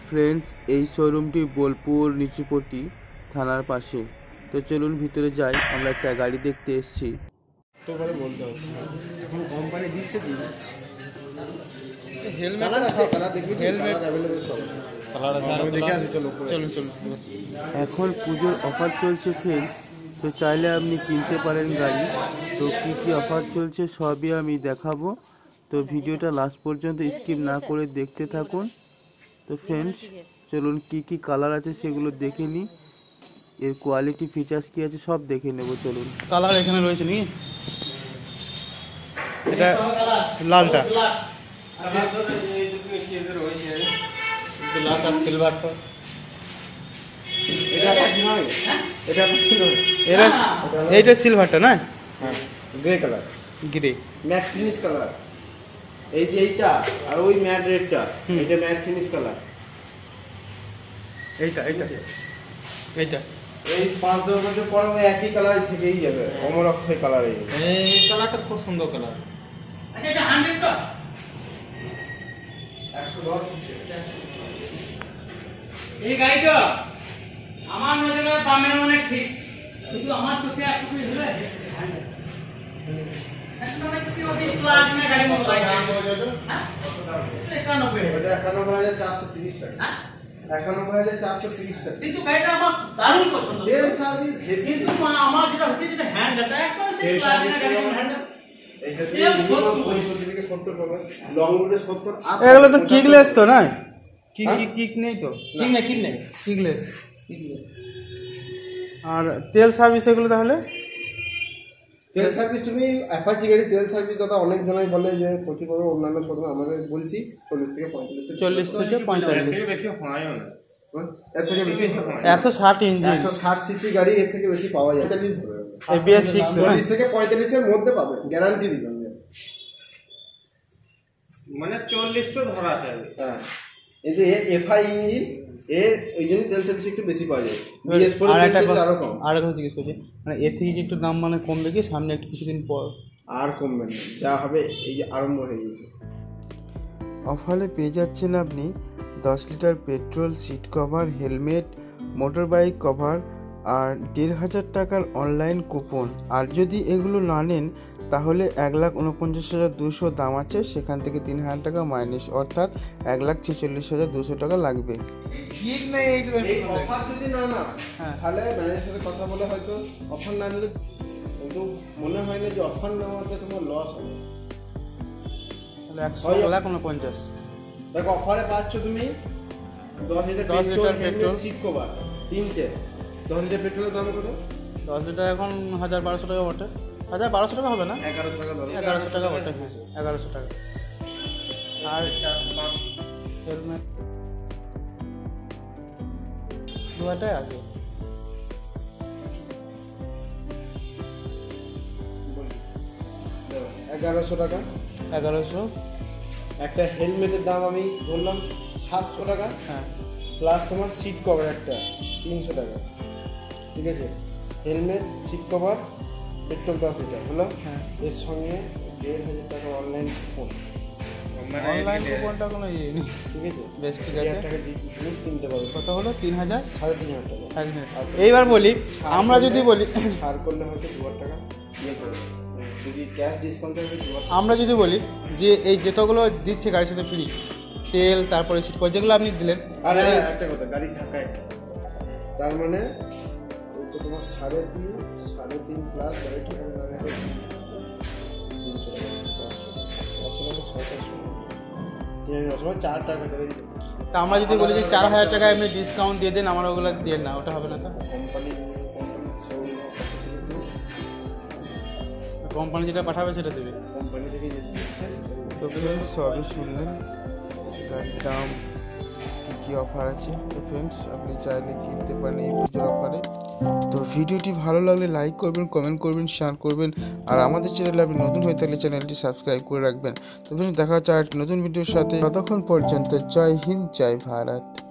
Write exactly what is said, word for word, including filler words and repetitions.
Friends, এই শোরুমটি বোলপুর নিচুপটি থানার পাশে। তো চলুন ভিতরে যাই, আমরা একটা গাড়ি দেখতে এসেছি। তোবারে বলতে হচ্ছে এখন কোম্পানি দিচ্ছে দিয়ে দিচ্ছে হেলমেট আছে, কালার দেখবি, হেলমেট অ্যাভেলেবল সব কালার আছে। আমি দেখে আসি, চলো চলুন চলুন। এখন পুজোর অফার চলছে ফ্রেন্ডস, তো চাইলে আপনি কিনতে পারেন গাড়ি। তো কী কী অফার চলছে সবই আমি দেখাবো, তো ভিডিওটা লাস্ট পর্যন্ত স্কিপ না করে দেখতে থাকুন। তো ফ্রেন্ডস চলুন কী কী কালার আছে সেগুলো দেখে নিই, এর কোয়ালিটি ফিচার্স কী আছে সব দেখে নেব। চলুন, কালার এখানে রয়েছে নি, এটা লালটা সিলভারটা, এইটা সিলভারটা না, হ্যাঁ grey colour, grey matte finish colour. এই যে এইটা আর ওই ম্যাট রেডটা, এটা ম্যাট ফিনিশ কালার। এইটা এইটা এইটা এই পাঁচ দশ বছর পরে ওই একই কালার থেকেই যাবে, অমর অক্ষয় কালার। এই এই কালারটা খুব সুন্দর কালার। আচ্ছা এটা হান্ড্রেড তো একশো দশ। এই গাড়িটা আমার নজরে দামের অনেক ঠিক, শুধু আমার চোখে একটু হলে একানব্বই এটা একানব্বই হাজার চারশো তিরিশ টাকা, একানব্বই হাজার চারশো তিরিশ টাকা। কিন্তু গাড়িটা আমার দারুণ পছন্দ। তেল সার্ভিস কিন্তু আমার যেটা হচ্ছে যেটা হ্যান্ড আছে একবারে সেই প্লাটিনা গাড়ির হ্যান্ড। এগুলো তো কিকলেস তো না, কি কি কিক নেই তো, ঠিক না ঠিক না কিকলেস। আর তেল সার্ভিস এগুলো তাহলে তেল সার্ভিস, তুমি অ্যাপাচি গাড়ি তেল সার্ভিস দাদা অনেক জনাই বলে যে প্রচুর করে অন্যান্য শোরুম, আমাদের বলছি চল্লিশ থেকে পঁয়তাল্লিশ, চল্লিশ থেকে পঁয়তাল্লিশ, বেশি হয় না, এর থেকে বেশি একশো ষাট ইঞ্চি, একশো ষাট সিসি গাড়ি এর থেকে বেশি পাওয়া যায়। এবিএস সিক্স চল্লিশ থেকে পঁয়তাল্লিশের মধ্যে পাবে, গ্যারান্টি দিবেন। মানে চল্লিশ তো ধরা যাবে। হ্যাঁ, এই যে এফআই ইঞ্জিন এর ওই জন্য তেল সার্ভিস একটু বেশি পাওয়া যায়। বিএস ফোর আর একটা আরো কম। আর একটা জিজ্ঞেস করছি, মানে এর থেকে কি একটু দাম মানে কমবে কি সামনে একটু কিছুদিন পর? আর কমবে না, যা হবে এই যে আরম্ভ হয়ে গেছে। অফারে পেয়ে যাচ্ছেন আপনি দশ litre petrol, seat cover, helmet, motor bike cover আর দেড় হাজার টাকার অনলাইন কুপন। আর যদি এগুলো না নেন তাহলে এক লাখ উনপঞ্চাশ হাজার দুশো দাম আছে, সেখান থেকে তিন হাজার টাকা মাইনাস, অর্থাৎ এক লাখ ছেচল্লিশ হাজার দুশো টাকা লাগবে। ঠিক নেই এই অফার যদি না না তাহলে ম্যানেজারের সাথে কথা বলে হয়তো অফার না নিলে, কিন্তু মনে হয় না যে অফার নেওয়াতে তোমার লস হবে। তাহলে একশো লাখ উনপঞ্চাশ। দেখো অফারে পাচ্ছ তুমি দশ লিটার দশ লিটার পেট্রোল, সিট কভার তিনটে। দশ লিটার পেট্রোলের দাম কত? দশ লিটার এখন হাজার বারোশো টাকা বটে, হাজার বারোশো টাকা হবে না, এগারোশো টাকা ধরো, এগারোশো টাকা বটে, এগারোশো টাকা। আর হেলমেট দুটাই আছে, এগারোশো টাকা। এগারোশো। একটা হেলমেটের দাম আমি বললাম সাতশো টাকা, হ্যাঁ, প্লাস তোমার সিট কভার একটা তিনশো টাকা। ঠিক আছে, হেলমেট, সিট কভার, পেট্রোল দশ লিটার হলো। হ্যাঁ, এর সঙ্গে দেড় হাজার টাকা অনলাইন কুপন। অনলাইন কুপনটা কোনো ইয়ে নেই। ঠিক আছে, বেশ ঠিক দেড় আছে। হাজার টাকা জিনিস কিনতে পারবে। কত হলো? তিন হাজার, সাড়ে তিন হাজার টাকা। এইবার বলি, আমরা যদি বলি ছাড় করলে হয়তো দু হাজার টাকা ইয়ে করবে, যদি ক্যাশ ডিসকাউন্ট থাকে দু হাজার। আমরা যদি বলি যে এই যতগুলো দিচ্ছে গাড়ির সাথে ফ্রি, তেল তারপরে সিট কভার যেগুলো আপনি দিলেন, আর একটা কথা, গাড়ির ঢাকায় তার মানে ওই তো তোমার সাড়ে তিন সাড়ে তিন প্লাস গাড়ির ঢাকা তিনশো টাকা, চারশো চারশো টাকা, ছয় চারশো তিন হাজার চার টাকা করে। তা আমরা যদি বলি যে চার হাজার টাকায় আপনি ডিসকাউন্ট দিয়ে দেন, আমার ওগুলো দিয়ে না, ওটা হবে না? তো কোম্পানি কোম্পানি যেটা পাঠাবে সেটা দেবে, কোম্পানি থেকে যেটা দিচ্ছে। তো ফ্রেন্ডস সবই শুনলেন, গাড়ির দাম, কী কী অফার আছে। তো ফ্রেন্ডস আপনি চাইলে কিনতে পারেন এই পুজোর অফারে। তো ভিডিওটি ভালো লাগলে লাইক করবেন, কমেন্ট করবেন, শেয়ার করবেন। আর আমাদের চ্যানেলে আপনি নতুন হয়ে থাকলে চ্যানেলটি সাবস্ক্রাইব করে রাখবেন। তো ফ্রেন্ডস দেখা হচ্ছে আর নতুন ভিডিওর সাথে, ততক্ষণ পর্যন্ত জয় হিন্দ, জয় ভারত।